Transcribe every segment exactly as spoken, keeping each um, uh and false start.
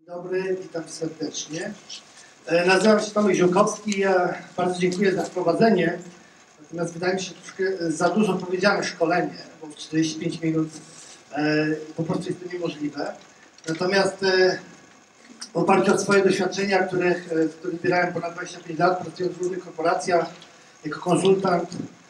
Dzień dobry, witam serdecznie. Nazywam się Tomek Ziółkowski. Ja bardzo dziękuję za wprowadzenie. Natomiast wydaje mi się troszkę za dużo powiedziane szkolenie, bo w czterdzieści pięć minut po prostu jest to niemożliwe. Natomiast w oparciu o swoje doświadczenia, które, które zbierałem ponad dwadzieścia pięć lat, pracując w różnych korporacjach jako konsultant,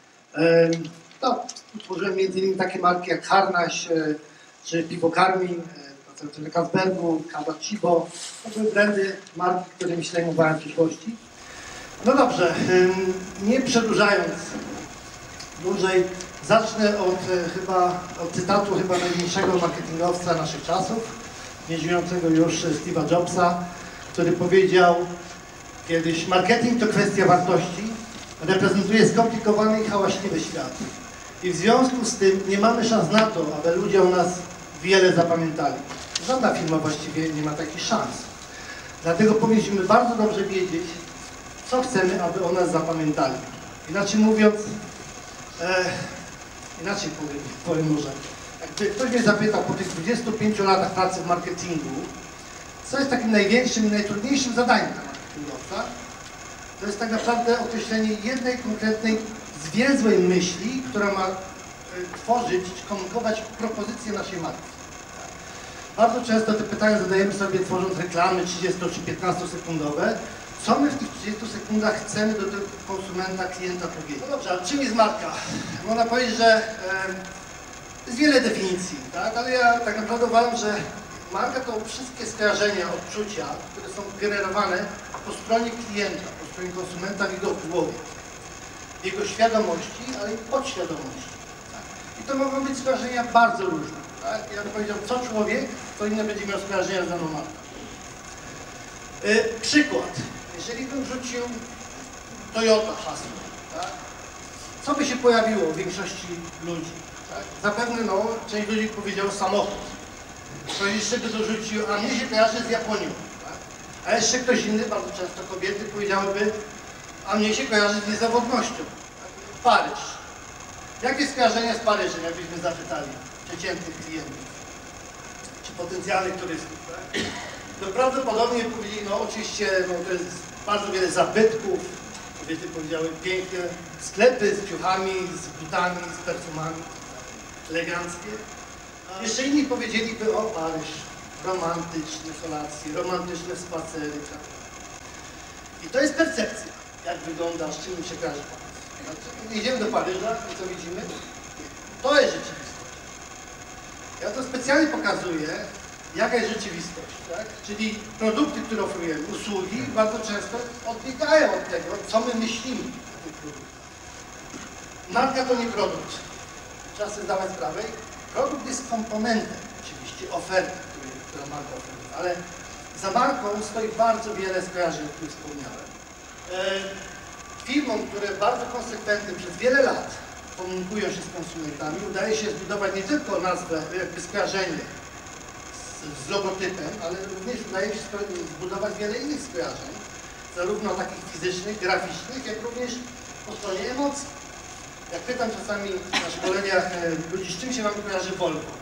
no, utworzyłem między innymi takie marki jak Harnaś czy Piwo Karmin, na Carlsbergu, Kawa Cibo. To były brandy, marki, które mi się zajmowałem w przyszłości. No dobrze, nie przedłużając dłużej, zacznę od chyba od cytatu chyba największego marketingowca naszych czasów, nieżyjącego już Steve'a Jobsa, który powiedział kiedyś: marketing to kwestia wartości, reprezentuje skomplikowany i hałaśliwy świat. I w związku z tym nie mamy szans na to, aby ludzie o nas wiele zapamiętali. Żadna firma właściwie nie ma takich szans. Dlatego powinniśmy bardzo dobrze wiedzieć, co chcemy, aby o nas zapamiętali. Inaczej mówiąc, e, inaczej powiem, powiem może, jakby ktoś mnie zapytał po tych dwudziestu pięciu latach pracy w marketingu, co jest takim największym i najtrudniejszym zadaniem dla marketingowca, to jest tak naprawdę określenie jednej konkretnej, zwięzłej myśli, która ma e, tworzyć, czy komunikować propozycję naszej marki. Bardzo często te pytania zadajemy sobie, tworząc reklamy trzydziesto czy piętnastosekundowe. Co my w tych trzydziestu sekundach chcemy do tego konsumenta, klienta powiedzieć? No dobrze, ale czym jest marka? Można powiedzieć, że e, jest wiele definicji, tak? Ale ja tak naprawdę uważam, że marka to wszystkie skojarzenia, odczucia, które są generowane po stronie klienta, po stronie konsumenta, w jego głowie, w jego świadomości, ale i podświadomości. Tak? I to mogą być skojarzenia bardzo różne. Tak? Jak powiedział, co człowiek, to inne będzie miał skojarzenia z daną marką. Yy, przykład. Jeżeli bym wrzucił Toyota hasło, tak? Co by się pojawiło u większości ludzi? Tak? Zapewne no, część ludzi powiedział samochód. Ktoś jeszcze by dorzucił, a mnie się kojarzy z Japonią. Tak? A jeszcze ktoś inny, bardzo często kobiety, powiedziałyby, a mnie się kojarzy z niezawodnością. Tak? Paryż. Jakie skojarzenia z Paryżem, jakbyśmy zapytali przeciętnych klientów, czy potencjalnych turystów, tak? To prawdopodobnie powiedzieli, no oczywiście no, to jest bardzo wiele zabytków, kobiety powiedziały piękne sklepy z ciuchami, z butami, z perfumami, eleganckie. A jeszcze inni powiedzieliby, o Paryż, romantyczne kolacje, romantyczne spacery. Tak? I to jest percepcja, jak wygląda, z czym się kojarzy Paryż. Idziemy do Paryża i co widzimy? To jest rzeczywistość. Ja to specjalnie pokazuję, jaka jest rzeczywistość, tak? Czyli produkty, które oferujemy, usługi, bardzo często odbiegają od tego, co my myślimy o tych produktach. Marka to nie produkt. Trzeba sobie zdawać sprawę. Produkt jest komponentem, oczywiście, oferty, którą marka oferuje, ale za marką stoi bardzo wiele skojarzeń, o których wspomniałem. E, firmom, które bardzo konsekwentnie przez wiele lat komunikują się z konsumentami, udaje się zbudować nie tylko nazwę, jakby skojarzenie z, z logotypem, ale również udaje się zbudować wiele innych skojarzeń, zarówno takich fizycznych, graficznych, jak również po stronie emocji. Jak pytam czasami na szkoleniach ludzi, z czym się wam kojarzy Volvo?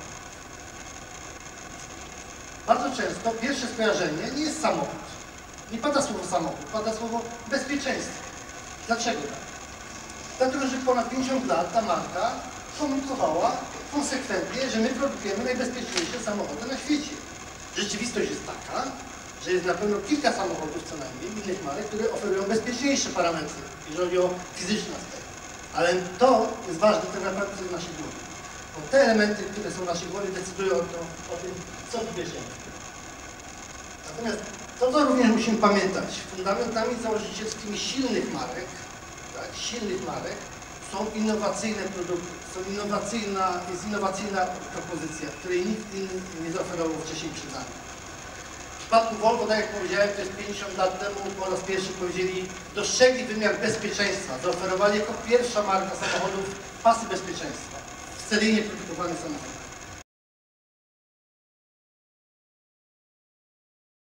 Bardzo często pierwsze skojarzenie nie jest samochód. Nie pada słowo samochód, pada słowo bezpieczeństwo. Dlaczego tak? Dlatego, że ponad pięćdziesiąt lat ta marka komunikowała konsekwentnie, że my produkujemy najbezpieczniejsze samochody na świecie. Rzeczywistość jest taka, że jest na pewno kilka samochodów co najmniej, innych marek, które oferują bezpieczniejsze parametry, jeżeli chodzi o fizyczne aspekty. Ale to jest ważne tak naprawdę w naszej głowie. Bo te elementy, które są w naszej głowie, decydują o, to, o tym, co wybierzemy. Natomiast to, co również musimy pamiętać, fundamentami założycielskimi silnych marek, tak, silnych marek są innowacyjne produkty, są innowacyjna, jest innowacyjna propozycja, której nikt inny nie zaoferował wcześniej przed nami. W przypadku Volvo, tak jak powiedziałem, to jest pięćdziesiąt lat temu po raz pierwszy powiedzieli, dostrzegli wymiar bezpieczeństwa, zaoferowali jako pierwsza marka samochodów pasy bezpieczeństwa w seryjnie produkowanych samochodach.